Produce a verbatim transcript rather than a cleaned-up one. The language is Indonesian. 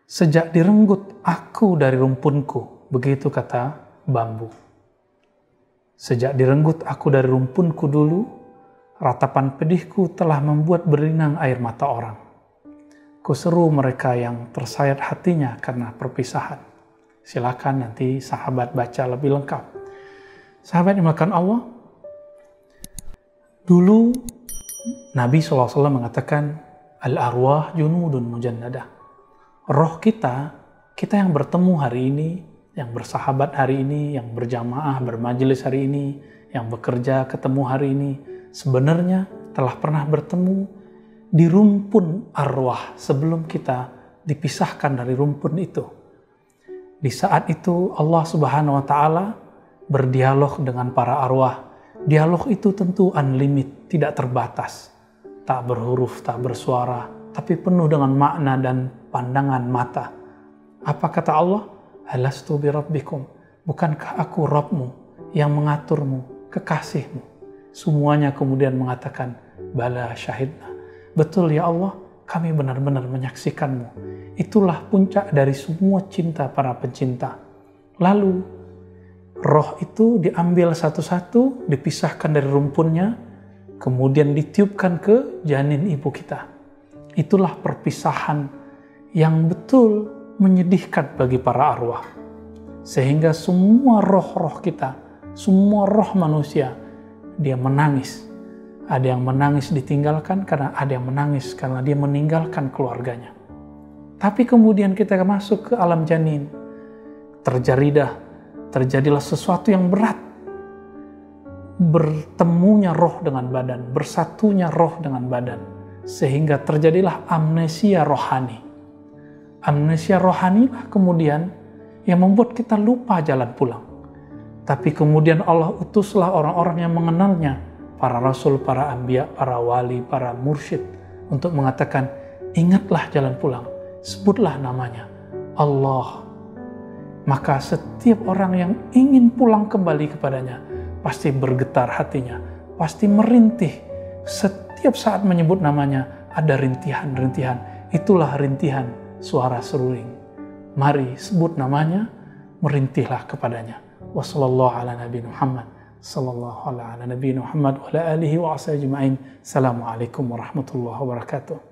Sejak direnggut aku dari rumpunku, begitu kata bambu. Sejak direnggut aku dari rumpunku dulu, ratapan pedihku telah membuat berinang air mata orang. Kuseru mereka yang tersayat hatinya karena perpisahan. Silakan nanti sahabat baca lebih lengkap. Sahabat dimakan Allah, dulu Nabi shallallahu alaihi wasallam mengatakan, al-arwah junudun mujannadah. Roh kita, kita yang bertemu hari ini, yang bersahabat hari ini, yang berjamaah, bermajelis hari ini, yang bekerja ketemu hari ini, sebenarnya telah pernah bertemu di rumpun arwah sebelum kita dipisahkan dari rumpun itu. Di saat itu Allah Subhanahu wa Ta'ala berdialog dengan para arwah. Dialog itu tentu unlimited, tidak terbatas, tak berhuruf, tak bersuara, tapi penuh dengan makna dan pandangan mata. Apa kata Allah? Alastu bi rabbikum, bukankah aku Rabbmu yang mengaturmu, kekasihmu? Semuanya kemudian mengatakan, bala syahidna. Betul ya Allah, kami benar-benar menyaksikanmu. Itulah puncak dari semua cinta para pencinta. Lalu roh itu diambil satu-satu, dipisahkan dari rumpunnya, kemudian ditiupkan ke janin ibu kita. Itulah perpisahan yang betul menyedihkan bagi para arwah. Sehingga semua roh-roh kita, semua roh manusia, dia menangis. Ada yang menangis ditinggalkan karena ada yang menangis karena dia meninggalkan keluarganya. Tapi kemudian kita masuk ke alam janin. Terjadilah, terjadilah sesuatu yang berat. Bertemunya roh dengan badan, bersatunya roh dengan badan. Sehingga terjadilah amnesia rohani. Amnesia rohani lah kemudian yang membuat kita lupa jalan pulang. Tapi kemudian Allah utuslah orang-orang yang mengenalnya, para rasul, para anbiya, para wali, para mursyid, untuk mengatakan, ingatlah jalan pulang, sebutlah namanya, Allah. Maka setiap orang yang ingin pulang kembali kepadanya, pasti bergetar hatinya, pasti merintih. Setiap saat menyebut namanya, ada rintihan-rintihan. Itulah rintihan suara seruling. Mari sebut namanya, merintihlah kepadanya. Wassallallahu ala nabi Muhammad, sallallahu ala nabi Muhammad wa ala alihi wa ashabihi ajma'in. Assalamualaikum warahmatullahi wabarakatuh.